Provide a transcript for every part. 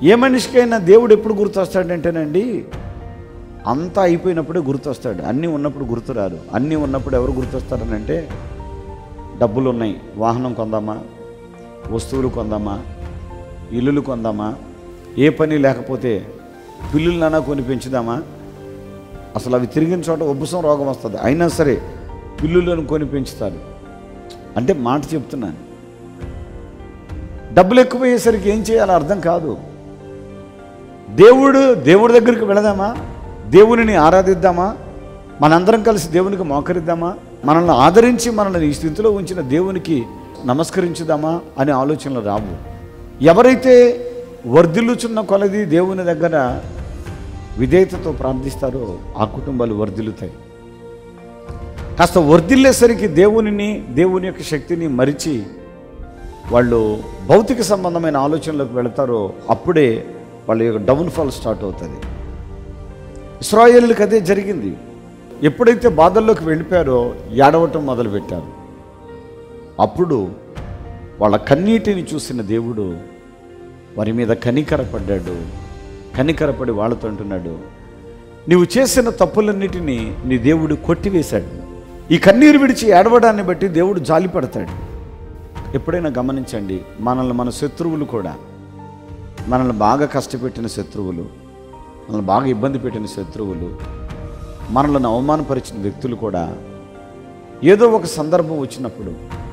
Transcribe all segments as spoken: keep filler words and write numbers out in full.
ఏ మనిషికైనా దేవుడు ఎప్పుడు గుర్తొస్తాడంటేనండి, అంతా అయిపోయినప్పుడే గుర్తొస్తాడు. అన్నీ ఉన్నప్పుడు గుర్తురారు. అన్నీ ఉన్నప్పుడు ఎవరు గుర్తొస్తారని అంటే, డబ్బులు ఉన్నాయి, వాహనం కొందామా, వస్తువులు కొందామా, ఇల్లులు కొందామా, ఏ పని లేకపోతే పిల్లులన్నా కొని పెంచుదామా, అసలు అవి తిరిగిన చోట ఉబ్బసం రోగం వస్తుంది, అయినా సరే పిల్లులను కొని పెంచుతారు. అంటే మాట చెప్తున్నాను. డబ్బులు ఎక్కువయ్యేసరికి ఏం చేయాలో అర్థం కాదు. దేవుడు దేవుడి దగ్గరికి వెళదామా, దేవునిని ఆరాధిద్దామా, మనందరం కలిసి దేవునికి మోకరిద్దామా, మనల్ని ఆదరించి మనల్ని ఈ స్థితిలో ఉంచిన దేవునికి నమస్కరించుదామా అనే ఆలోచనలు రావు. ఎవరైతే వర్ధిల్లుచున్న కొలది దేవుని దగ్గర విధేయతతో ప్రార్థిస్తారో ఆ కుటుంబాలు వర్ధిల్లుతాయి. కాస్త వర్ధిల్లేసరికి దేవునిని, దేవుని యొక్క శక్తిని మరిచి వాళ్ళు భౌతిక సంబంధమైన ఆలోచనలోకి వెళతారో అప్పుడే వాళ్ళ యొక్క డౌన్ఫాల్ స్టార్ట్ అవుతుంది. ఇశ్రాయేలుకి అదే జరిగింది. ఎప్పుడైతే బాధల్లోకి వెళ్ళిపోయారో ఏడవటం మొదలుపెట్టారు. అప్పుడు వాళ్ళ కన్నీటిని చూసిన దేవుడు వారి మీద కనికరపడ్డాడు. కనికరపడి వాళ్ళతో అంటున్నాడు, నీవు చేసిన తప్పులన్నిటినీ నీ దేవుడు కొట్టివేశాడు. ఈ కన్నీరు విడిచి ఏడవడాన్ని బట్టి దేవుడు జాలిపడతాడు. ఎప్పుడైనా గమనించండి, మనల్ని మన శత్రువులు కూడా, మనల్ని బాగా కష్టపెట్టిన శత్రువులు, మనల్ని బాగా ఇబ్బంది పెట్టిన శత్రువులు, మనల్ని అవమానపరిచిన వ్యక్తులు కూడా ఏదో ఒక సందర్భం వచ్చినప్పుడు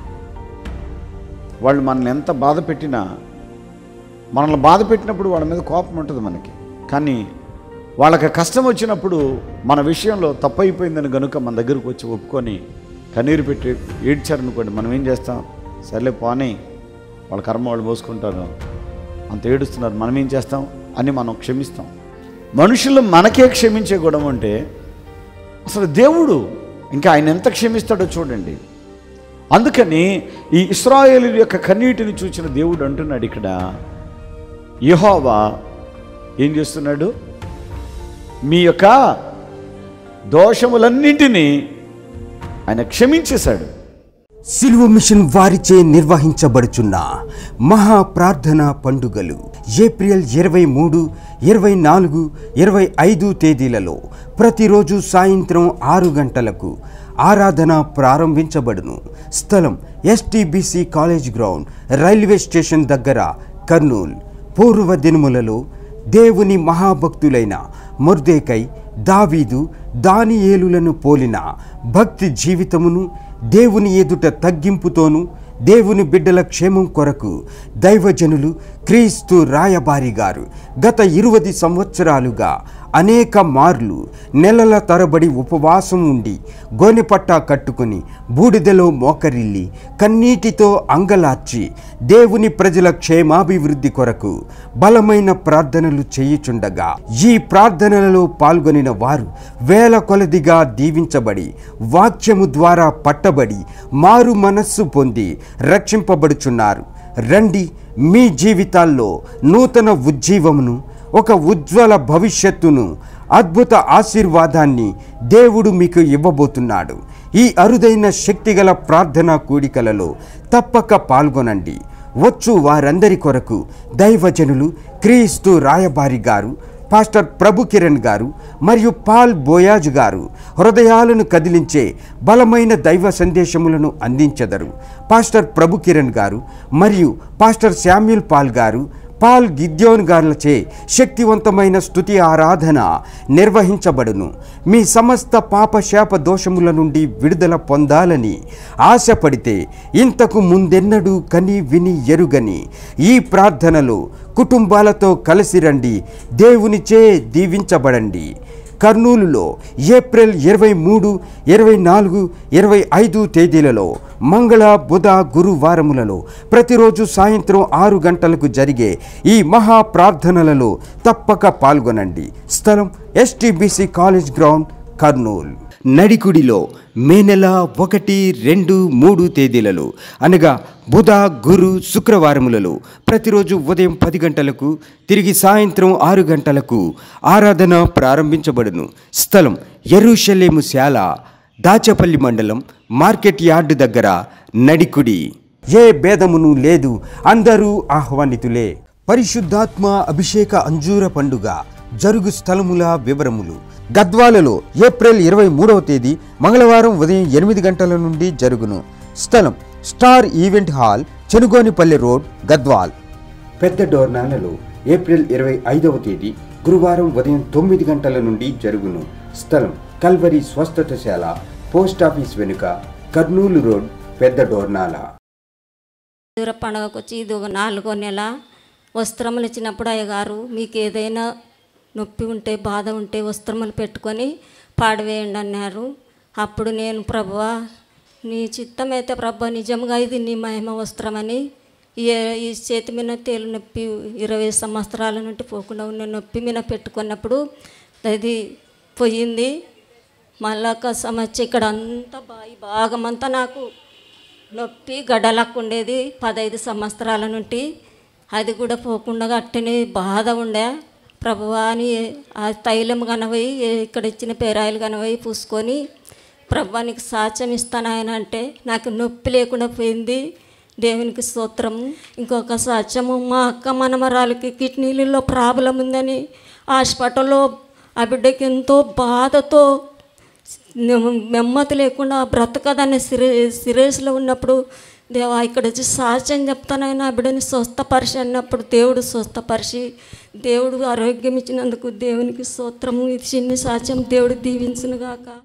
వాళ్ళు మనల్ని ఎంత బాధ పెట్టినా, మనల్ని బాధ పెట్టినప్పుడు వాళ్ళ మీద కోపం ఉంటుంది మనకి. కానీ వాళ్ళకి కష్టం వచ్చినప్పుడు మన విషయంలో తప్పైపోయిందని గనుక మన దగ్గరకు వచ్చి ఒప్పుకొని కన్నీరు పెట్టి ఏడ్చారనుకోండి, మనం ఏం చేస్తాం? సర్లే పోనీ, వాళ్ళ కర్మ వాళ్ళు మోసుకుంటారు, అంత ఏడుస్తున్నారు, మనం ఏం చేస్తాం అని మనం క్షమిస్తాం. మనుషులు మనకే క్షమించే గుణం అంటే అసలు దేవుడు ఇంకా ఆయన ఎంత క్షమిస్తాడో చూడండి. అందుకని ఈ ఇశ్రాయేలు యొక్క కన్నీటిని చూసిన దేవుడు అంటున్నాడు ఇక్కడ, యెహోవా ఏం చేస్తున్నాడు? మీ యొక్క దోషములన్నింటినీ ఆయన క్షమించేశాడు. సిలువ మిషన్ వారిచే నిర్వహించబడుచున్న మహా ప్రార్థన పండుగలు ఏప్రిల్ ఇరవై మూడు ఇరవై నాలుగు ఇరవై ఐదు తేదీలలో ప్రతిరోజు సాయంత్రం ఆరు గంటలకు ఆరాధన ప్రారంభించబడును. స్థలం STBC college ground, railway station దగ్గర, కర్నూలు. పూర్వ దినములలో దేవుని మహాభక్తులైన మొర్దెకై, దావీదు, దానియేలులను పోలిన భక్తి జీవితమును, దేవుని ఎదుట తగ్గింపుతోనూ దేవుని బిడ్డల క్షేమం కొరకు దైవజనులు క్రీస్తు రాయబారి గారు గత ఇరువది సంవత్సరాలుగా అనేక మార్లు నెలల తరబడి ఉపవాసం ఉండి గోనెపట్టా కట్టుకుని బూడిదలో మోకరిల్లి కన్నీటితో అంగలార్చి దేవుని ప్రజల క్షేమాభివృద్ధి కొరకు బలమైన ప్రార్థనలు చేయుచుండగా ఈ ప్రార్థనలలో పాల్గొనిన వారు వేల కొలదిగా దీవించబడి వాక్యము ద్వారా పట్టబడి మారు మనస్సు పొంది రక్షింపబడుచున్నారు. రండి, మీ జీవితాల్లో నూతన ఉజ్జీవమును, ఒక ఉజ్వల భవిష్యత్తును, అద్భుత ఆశీర్వాదాన్ని దేవుడు మీకు ఇవ్వబోతున్నాడు. ఈ అరుదైన శక్తిగల ప్రార్థనా కూడికలలో తప్పక పాల్గొనండి. వచ్చు వారందరి కొరకు దైవజనులు క్రీస్తు రాయబారి గారు, పాస్టర్ ప్రభు కిరణ్ గారు మరియు పాల్ బోయాజ్ గారు హృదయాలను కదిలించే బలమైన దైవ సందేశములను అందించెదరు. పాస్టర్ ప్రభు కిరణ్ గారు మరియు పాస్టర్ శామ్యూల్ పాల్ గారు, పాల్ గిద్యోన్ గార్లచే శక్తివంతమైన స్తుతి ఆరాధన నిర్వహించబడును. మీ సమస్త పాప శాప దోషముల నుండి విడుదల పొందాలని ఆశపడితే ఇంతకు ముందెన్నడూ కని విని ఎరుగని ఈ ప్రార్థనలో కుటుంబాలతో కలిసి రండి, దేవునిచే దీవించబడండి. కర్నూలులో ఏప్రిల్ ఇరవై మూడు ఇరవై నాలుగు ఇరవై ఐదు తేదీలలో మంగళ బుధ గురువారములలో ప్రతిరోజు సాయంత్రం ఆరు గంటలకు జరిగే ఈ మహా ప్రార్థనలలో తప్పక పాల్గొనండి. స్థలం ఎస్టీబీసీ కాలేజ్ గ్రౌండ్, కర్నూలు. నడికుడిలో మే నెల ఒకటి రెండు మూడు తేదీలలో అనగా బుధ గురు శుక్రవారములలో ప్రతిరోజు ఉదయం పది గంటలకు తిరిగి సాయంత్రం ఆరు గంటలకు ఆరాధన ప్రారంభించబడును. స్థలం యెరూషలేము శాల, దాచపల్లి మండలం, మార్కెట్ యార్డు దగ్గర, నడికుడి. ఏ భేదమును లేదు, అందరూ ఆహ్వానితులే. పరిశుద్ధాత్మ అభిషేక అంజూర పండుగ జరుగు స్థలముల వివరములు. గద్వాలలో ఏప్రిల్ ఇరవై మూడవ తేదీ మంగళవారం ఉదయం ఎనిమిది గంటల నుండి జరుగును. స్థలం star event hall, Chenugonipalli road, Gadwal. పెద్ద డోర్నాలలో ఏప్రిల్ ఇరవై ఐదవ తేదీ గురువారం ఉదయం తొమ్మిది గంటల నుండి జరుగును. స్థలం కల్వరి స్వస్థతశాల, పోస్ట్ ఆఫీస్ వెనుక, కర్నూలు రోడ్, పెద్ద డోర్నాల. దూర పండుగకు వచ్చి ఇది ఒక నాలుగో నెల. వస్త్రములు ఇచ్చినప్పుడు అయ్యగారు మీకు ఏదైనా నొప్పి ఉంటే బాధ ఉంటే వస్త్రములు పెట్టుకొని పాడవేయండి అన్నారు. అప్పుడు నేను ప్రభువా నీ చిత్తమైతే ప్రభు నిజంగా ఇది నీ మహిమ వస్త్రమని ఈ ఈ చేతి మీద తేలు నొప్పి ఇరవై సంవత్సరాల నుండి పోకుండా ఉన్న నొప్పి మీద పెట్టుకున్నప్పుడు అది పోయింది. మళ్ళా ఒక సమస్య ఇక్కడ అంతా బాగా భాగమంతా నాకు నొప్పి గడ్డలకు ఉండేది పదహైదు సంవత్సరాల నుండి. అది కూడా పోకుండా అట్టనే బాధ ఉండే. ప్రభువా అని ఆ తైలం కనవయి ఇక్కడ ఇచ్చిన పేరాయిలు కనవయి పూసుకొని ప్రభువా నీకు సాక్ష్యం ఇస్తాను ఆయన అంటే నాకు నొప్పి లేకుండా పోయింది. దేవునికి స్తోత్రము. ఇంకొక సాక్ష్యము, మా అక్క మనమరాలకి కిడ్నీలలో ప్రాబ్లం ఉందని హాస్పిటల్లో ఆ బిడ్డకి ఎంతో బాధతో నెమ్మది లేకుండా బ్రతకదని సిరే సిరేస్లో ఉన్నప్పుడు దేవా ఇక్కడ వచ్చి సాక్ష్యం చెప్తానైనా ఆ బిడ్డని స్వస్థపరిచి అన్నప్పుడు దేవుడు స్వస్థపరిచి దేవుడు ఆరోగ్యం ఇచ్చినందుకు దేవునికి స్తోత్రము. ఇది చిన్న సాక్ష్యం. దేవుడు దీవించునుగాక.